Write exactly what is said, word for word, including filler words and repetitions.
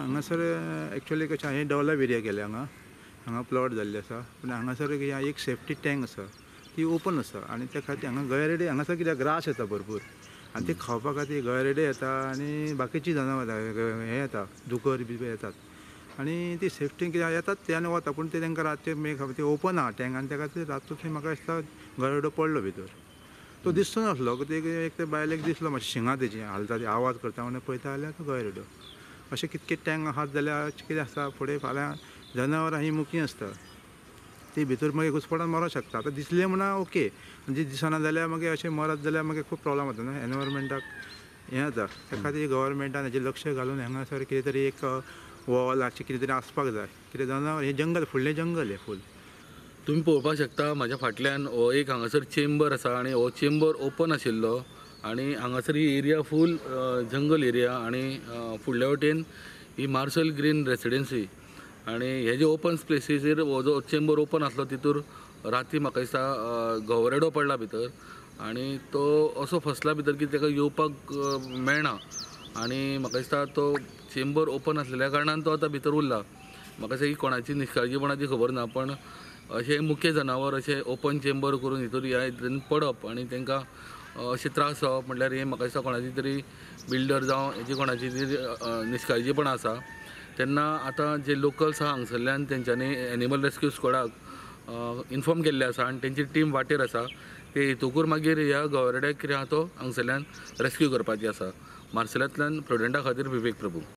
हांगासर एक्चुअली कशें हे develop area केले हांगा हांगा प्लॉट जाल्ले आसा पूण हांगासर एक सेफ्टी टँक आसा ती ओपन आसा आनी त्या खातीर हांगा गवेरेडे हांगासर कित्याक ग्रास येता भरपूर आनी ते खावपा खातीर गवेरेडे येता आनी बाकीची जनावरां हे येता दुकर बी येतात आनी ती सेफ्टी कित्याक येतात ते आनी वता पूण ते तांकां रातचे मेळ ते ओपन आहा टँक आनी त्या खातीर रातचे म्हाका दिसता गवेरेडो पडलो भितर तो दिसचो नासलो ते एक ते बायलेक दिसलो मातशें शिंगां तेजी हालता ती आवाज करता म्हणून पळयता जाल्यार तो गवेरेडो अशें कितके टँक आहात जाल्यार कितें आसता फुडें फाल्यां जनावरां ही मुखी आसता ती भितर मागीर घुस्पटान मरोंक शकता आतां दिसलें म्हणा ओके म्हणजे दिसना जाल्यार मागीर अशें मरत जाल्यार मागीर खूब प्रॉब्लम जाता न्हू एनवायरमेंटाक हें जाता त्या खातीर गव्हर्मेंटान हेजेर लक्ष घालून हांगासर कितें तरी एक वॉल अशें कितें तरी आसपाक जाय कितें जनावर हें जंगल फुडलें जंगल हें फूल तुम्ही पळोवपाक शकता म्हाज्या फाटल्यान हो एक हांगासर चेंबर आसा आनी हो चेंबर ओपन आशिल्लो आनी हांगासर ही एरिया फूल जंगल एरिया आनी फुडल्या वटेन ही मार्शल ग्रीन रेसिडेन्सी आनी हे जे ओपन स्पेसीसर हो जो चेंबर ओपन आसलो तितूर राती म्हाका दिसता गवेरेडो पडला भितर आनी तो असो फसला भितर की ताका येवपाक मेळना आनी म्हाका दिसता तो चेंबर ओपन आसलेल्या कारणान तो आतां भितर उरला म्हाका दिसता ही कोणाची निश्काळजीपणाची खबर ना पण अशें मुख्य जनावर अशें ओपन चेंबर करून भितर ह्या हितून पडप आनी तांकां अशें त्रास जावप म्हटल्यार हें म्हाका दिसता कोणाची तरी बिल्डर जावं हेजी कोणाची तरी निश्काळजीपण आसा तेन्ना आतां जे लोकल्स आहा हांगसरल्यान तेंच्यांनी एनिमल रेस्क्यू स्क्वॉडाक इन्फॉर्म केल्ले आसा आनी तेंची टीम वाटेर आसा ते येतकूर मागीर ह्या गवेरेड्याक कितें आहा तो हांगसरल्यान रेस्क्यू करपाची आसा मार्सेलांतल्यान प्रुडंटा खातीर विवेक प्रभू.